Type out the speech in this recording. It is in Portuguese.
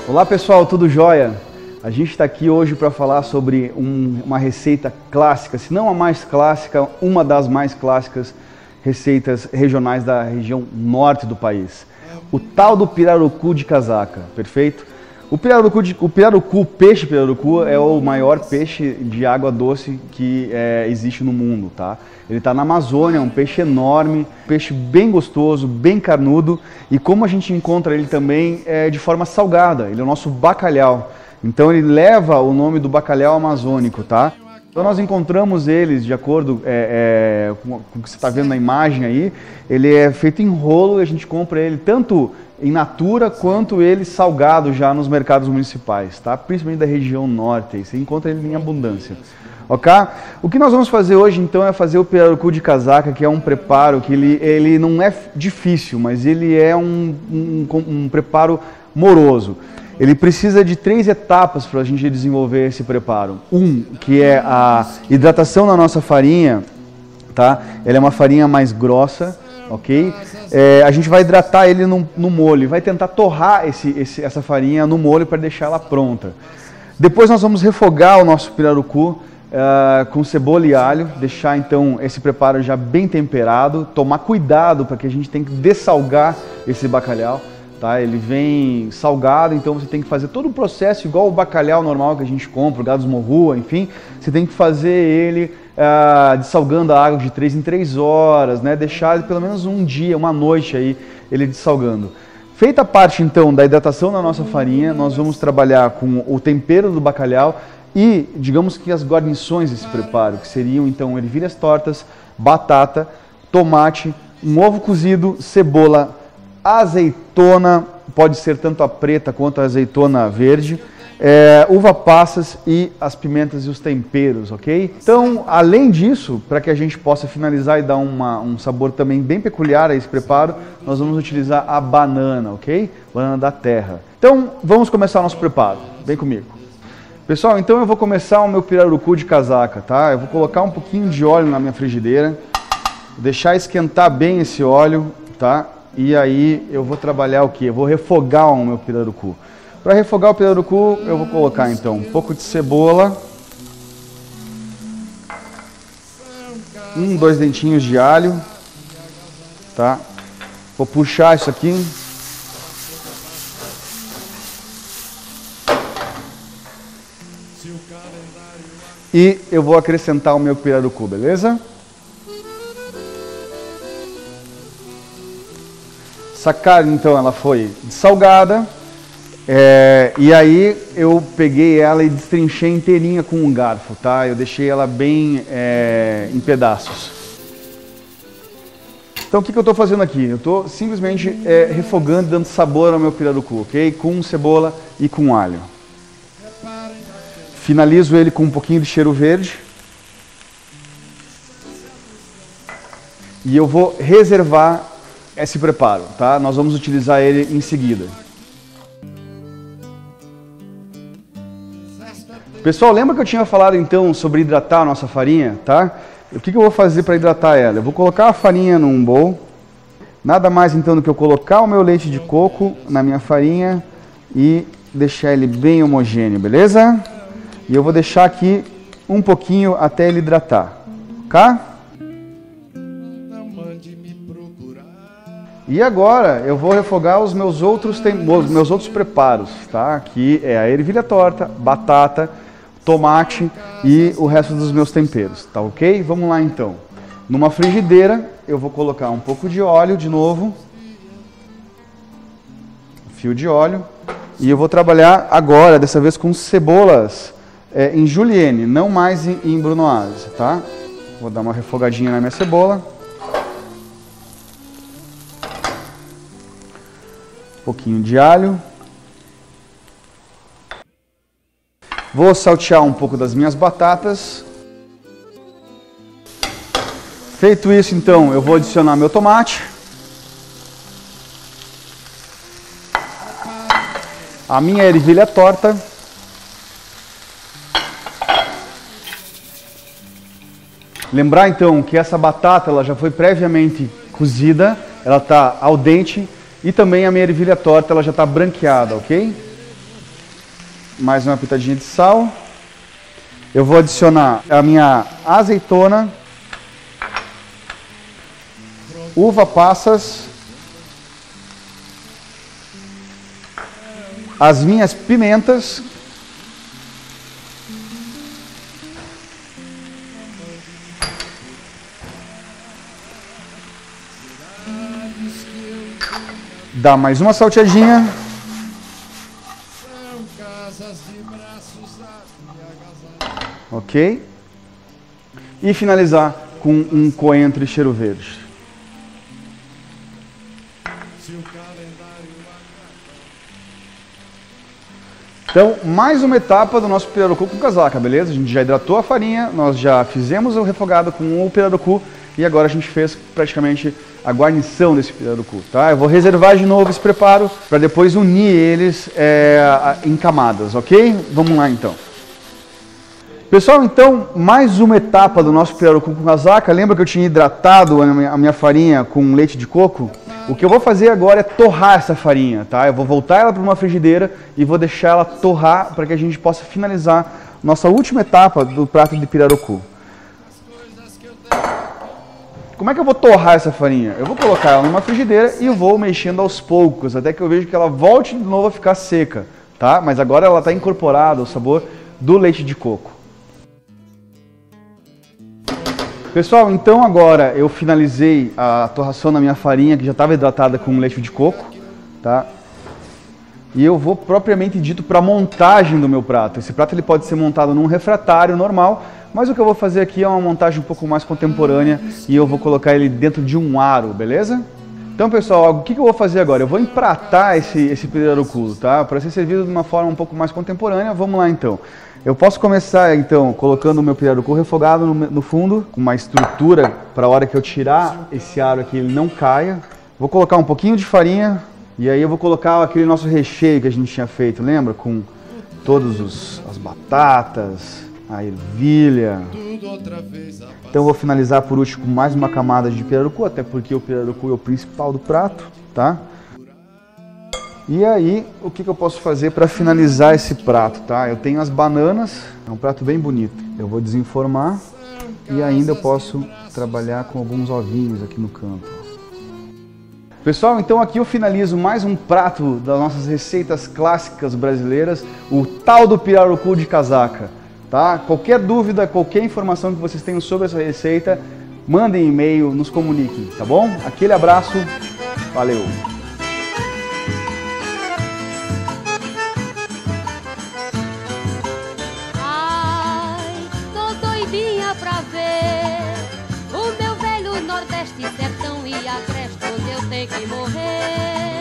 Olá pessoal, tudo jóia? A gente está aqui hoje para falar sobre uma receita clássica, se não a mais clássica, uma das mais clássicas receitas regionais da região norte do país. O tal do pirarucu de casaca, perfeito? O peixe pirarucu é o maior peixe de água doce que existe no mundo, tá? Ele está na Amazônia, é um peixe enorme, peixe bem gostoso, bem carnudo, e como a gente encontra ele também de forma salgada, ele é o nosso bacalhau. Então ele leva o nome do bacalhau amazônico, tá? Então nós encontramos eles, de acordo com o que você está vendo na imagem aí, ele é feito em rolo e a gente compra ele tanto em natura quanto ele salgado já nos mercados municipais, tá? Principalmente da região norte, você encontra ele em abundância. Ok? O que nós vamos fazer hoje então é fazer o pirarucu de casaca, que é um preparo que ele não é difícil, mas ele é um preparo moroso. Ele precisa de 3 etapas para a gente desenvolver esse preparo. Que é a hidratação da nossa farinha, tá? Ela é uma farinha mais grossa, ok? A gente vai hidratar ele no molho, vai tentar torrar essa farinha no molho para deixar ela pronta. Depois nós vamos refogar o nosso pirarucu com cebola e alho, deixar então esse preparo já bem temperado, tomar cuidado para que a gente tenha que dessalgar esse bacalhau. Tá? Ele vem salgado, então você tem que fazer todo o processo igual o bacalhau normal que a gente compra, o gado esmorrua, enfim. Você tem que fazer ele dessalgando a água de 3 em 3 horas, né? Deixar pelo menos um dia, uma noite aí, ele dessalgando. Feita a parte então da hidratação da nossa farinha, nós vamos trabalhar com o tempero do bacalhau e, digamos que as guarnições desse preparo, que seriam então ervilhas tortas, batata, tomate, um ovo cozido, cebola, azeitona, pode ser tanto a preta quanto a azeitona verde, uva passas e as pimentas e os temperos, ok? Então, além disso, para que a gente possa finalizar e dar um sabor também bem peculiar a esse preparo, nós vamos utilizar a banana, ok? Banana da terra. Então, vamos começar o nosso preparo. Vem comigo. Pessoal, então eu vou começar o meu pirarucu de casaca, tá? Eu vou colocar um pouquinho de óleo na minha frigideira, deixar esquentar bem esse óleo, tá? E aí eu vou trabalhar o que? Eu vou refogar o meu pirarucu. Para refogar o pirarucu, eu vou colocar então um pouco de cebola, 2 dentinhos de alho, tá? Vou puxar isso aqui. E eu vou acrescentar o meu pirarucu, beleza? Essa carne, então, ela foi salgada, e aí eu peguei ela e destrinchei inteirinha com um garfo, tá? Eu deixei ela bem em pedaços. Então, o que eu estou fazendo aqui? Eu estou simplesmente refogando, dando sabor ao meu pirarucu, ok? Com cebola e com alho. Finalizo ele com um pouquinho de cheiro verde. E eu vou reservar esse preparo, tá? Nós vamos utilizar ele em seguida. Pessoal, lembra que eu tinha falado então sobre hidratar a nossa farinha, tá? O que eu vou fazer para hidratar ela? Eu vou colocar a farinha num bowl, nada mais então do que eu colocar o meu leite de coco na minha farinha e deixar ele bem homogêneo, beleza? E eu vou deixar aqui um pouquinho até ele hidratar, ok? E agora eu vou refogar os meus outros preparos, tá? Que é a ervilha torta, batata, tomate e o resto dos meus temperos, tá ok? Vamos lá então. Numa frigideira eu vou colocar um pouco de óleo de novo, fio de óleo, e eu vou trabalhar agora, dessa vez com cebolas em julienne, não mais em brunoise, tá? Vou dar uma refogadinha na minha cebola. Pouquinho de alho. Vou saltear um pouco das minhas batatas. Feito isso, então, eu vou adicionar meu tomate. A minha ervilha torta. Lembrar, então, que essa batata ela já foi previamente cozida, ela está al dente. E também a minha ervilha torta, ela já está branqueada, ok? mais uma pitadinha de sal. Eu vou adicionar a minha azeitona, uva passas, as minhas pimentas, dá mais uma salteadinha. Ok? E finalizar com um coentro e cheiro verde. Então, mais uma etapa do nosso pirarucu com casaca, beleza? A gente já hidratou a farinha, nós já fizemos o refogado com o pirarucu e agora a gente fez praticamente a guarnição desse pirarucu, tá? Eu vou reservar de novo esse preparo para depois unir eles em camadas, ok? Vamos lá então. Pessoal, então, mais uma etapa do nosso pirarucu com casaca. Lembra que eu tinha hidratado a minha farinha com leite de coco? O que eu vou fazer agora é torrar essa farinha, tá? Eu vou voltar ela para uma frigideira e vou deixar ela torrar para que a gente possa finalizar nossa última etapa do prato de pirarucu. Como é que eu vou torrar essa farinha? Eu vou colocar ela numa frigideira e eu vou mexendo aos poucos, até que eu vejo que ela volte de novo a ficar seca, tá? Mas agora ela está incorporada ao sabor do leite de coco. Pessoal, então agora eu finalizei a torração da minha farinha, que já estava hidratada com leite de coco, tá? E eu vou propriamente dito para a montagem do meu prato. Esse prato ele pode ser montado num refratário normal, mas o que eu vou fazer aqui é uma montagem um pouco mais contemporânea e eu vou colocar ele dentro de um aro, beleza? Então, pessoal, o que eu vou fazer agora? Eu vou empratar esse pirarucu, tá? Para ser servido de uma forma um pouco mais contemporânea. Vamos lá, então. Eu posso começar, então, colocando o meu pirarucu refogado no fundo, com uma estrutura para a hora que eu tirar esse aro aqui ele não caia. Vou colocar um pouquinho de farinha e aí eu vou colocar aquele nosso recheio que a gente tinha feito, lembra? Com todas as batatas, a ervilha. Então eu vou finalizar por último com mais uma camada de pirarucu, até porque o pirarucu é o principal do prato, tá? E aí, o que eu posso fazer para finalizar esse prato, tá? Eu tenho as bananas, é um prato bem bonito. Eu vou desenformar e ainda eu posso trabalhar com alguns ovinhos aqui no canto. Pessoal, então aqui eu finalizo mais um prato das nossas receitas clássicas brasileiras, o tal do pirarucu de casaca, tá? Qualquer dúvida, qualquer informação que vocês tenham sobre essa receita, mandem e-mail, nos comuniquem, tá bom? Aquele abraço, valeu! Pra ver o meu velho Nordeste sertão e a cresta onde eu tenho que morrer.